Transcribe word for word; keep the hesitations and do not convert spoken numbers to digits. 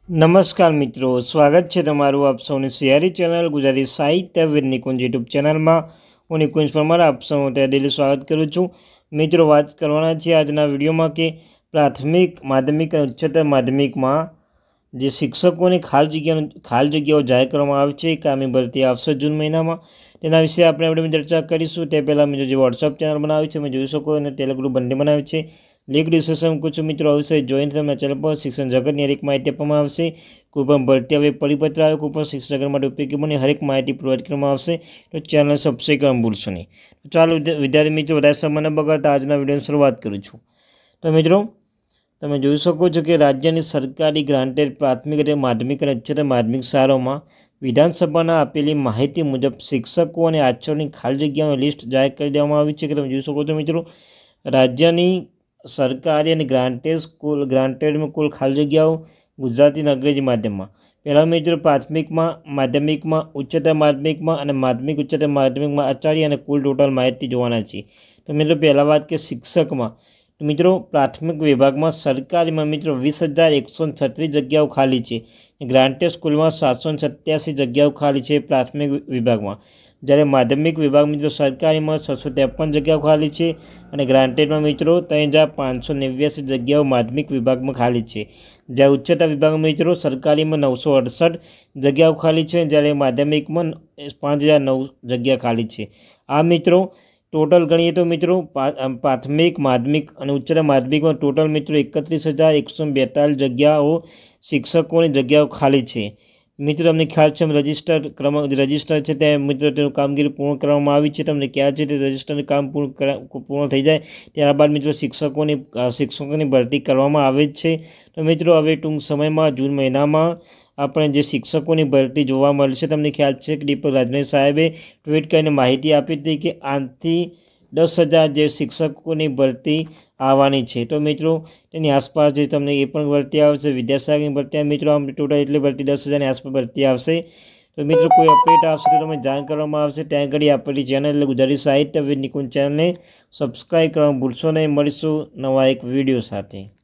नमस्कार मित्रों, स्वागत है तमारू आप सौनी सियारी चैनल गुजराती साहित्य विद निकुंज यूट्यूब चैनल में हूँ निकुंज परमार आप सौ दिली स्वागत करूँ छूँ। मित्रों, बात करवाना छे आजना विडियो में कि प्राथमिक माध्यमिक और उच्चतर माध्यमिक में जे शिक्षकों ने खाल जग्या खाल जग्याओ जाहिर करवामां आवी छे, कामी भरती आवशे जून महीना में, तेना विषे आपणे विडियो में चर्चा करीशुं। ते पहला मैं जो वॉट्सएप चैनल बनावी छे मैं जोई शको अने टेलिग्राम बंने बनावी छे। लिंक डिस्क्रिप्शन में कुछ मित्रों अवश्य जॉइन थई चैनल पर शिक्षण जगतनी हरेक माहिती आपवामां आवशे। कोई पण भरती आवे, परिपत्र आवे, कोई पण शिक्षण जगत माटे उपयोगी बने हरेक माहिती प्रोवाइड करवामां आवशे। तो चैनल सब्सक्राइब करवानुं भूलशो नहीं। तो चालो विद्यार्थी मित्रों, वधारे समय न बगाड़ता आजना विडियोनी शरूआत करूँ छूं। तो मित्रों, તમે જોઈ શકો છો કે રાજ્યની સરકારી ગ્રાન્ટેડ પ્રાથમિક અને માધ્યમિક અને ઉચ્ચતર માધ્યમિક શાળાઓમાં વિધાનસભાના આપેલી માહિતી મુજબ શિક્ષકો અને આચાર્યોની ખાલી જગ્યાઓની લિસ્ટ જાહેર કરી દેવામાં આવી છે કે તમે જોઈ શકો છો મિત્રો, રાજ્યની સરકારી અને ગ્રાન્ટેડ સ્કૂલ ગ્રાન્ટેડમાં કુલ ખાલી જગ્યાઓ ગુજરાતી અને અંગ્રેજી માધ્યમમાં પહેલા મિત્રો પ્રાથમિકમાં, માધ્યમિકમાં, ઉચ્ચતર માધ્યમિકમાં અને માધ્યમિક ઉચ્ચતર માધ્યમિકમાં આચાર્ય અને કુલ ટોટલ માહિતી જોવાના છે। તો મિત્રો પહેલા વાત કે શિક્ષકમાં, तो मित्रों प्राथमिक विभाग में सरकारी में मित्रों वीस हज़ार एक सौ छत्रीस जग्याओ खाली है। ग्रांटेड स्कूल में सात सौ सत्यासी जग्याओ खाली है प्राथमिक विभाग में। जयरे माध्यमिक विभाग मित्रों सरकारी में छ सौ तेपन जग्याओ खाली है और ग्रांटेड में मित्रों तीन हज़ार पाँच सौ नेव्यासी जग्याओ माध्यमिक विभाग में खाली है। जय उच्चतर विभाग में मित्रों सरकारी में नौ सौ अड़सठ जग्याओ खाली है, जयरे माध्यमिक में पाँच हज़ार नौ जग्या खाली है। आ मित्रों टोटल गणीए तो मित्रों प्राथमिक माध्यमिक और उच्चतर माध्यमिक में टोटल मित्रों एकत्रीस हज़ार एक सौ बेतालीस जग्याओ शिक्षकों की जग्याओ खाली है। मित्रों तमने ख्याल है रजिस्टर क्रमांक रजिस्टर है त्या मित्रों तेनु कामगीरी पूर्ण करवामां आवी छे। तमने ख्याल है रजिस्टर काम पूर्ण पूर्ण थई जाए त्यारबाद मित्रों शिक्षकों की शिक्षकों की भर्ती करवामां आवे छे। तो मित्रों हवे टूंक समय में जून महीना में अपने जे शिक्षकों की भर्ती जोवा मळशे। तमने ख्याल है कि दीपक राजनाथ साहेबे ट्वीट करीने माहिती आपी थी कि आठ थी दस हज़ार जे शिक्षकों की भर्ती आवानी है। तो मित्रों तेनी आसपास जे तमने ए पण भर्ती आवशे, विद्यासागर की भर्ती मित्रों आम टोटल एटली भर्ती दस हज़ार आसपास भर्ती आवशे। तो मित्रों कोई अपडेट आवशे तो तमने जाण करवामां आवशे। त्यां घड़ी आपणी चेनल એટલે गुजराती साहित्य विद निकुंज चेनल ने सब्सक्राइब करवानुं भूलशो नहीं। मळीशुं नवा एक विडियो साथे।